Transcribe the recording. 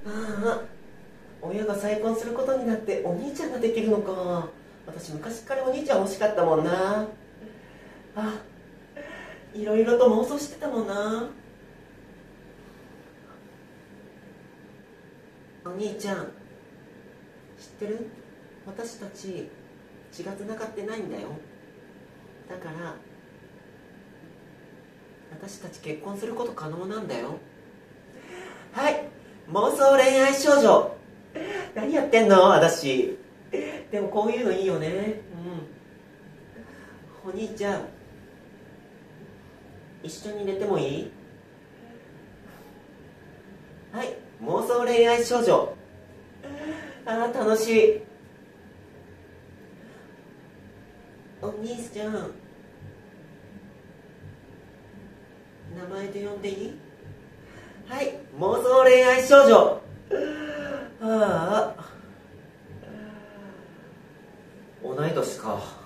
ああ、親が再婚することになってお兄ちゃんができるのか。私昔からお兄ちゃん欲しかったもんな。あ、いろいろと妄想してたもんな。お兄ちゃん、知ってる？私たち血がつながってないんだよ。だから私たち結婚すること可能なんだよ。はい、妄想恋愛少女。何やってんの私。でもこういうのいいよね。お兄ちゃん、一緒に寝てもいい？はい、妄想恋愛少女。あー楽しい。お兄ちゃん、名前で呼んでいい？はい、妄想恋愛少女。ああ、同い年か。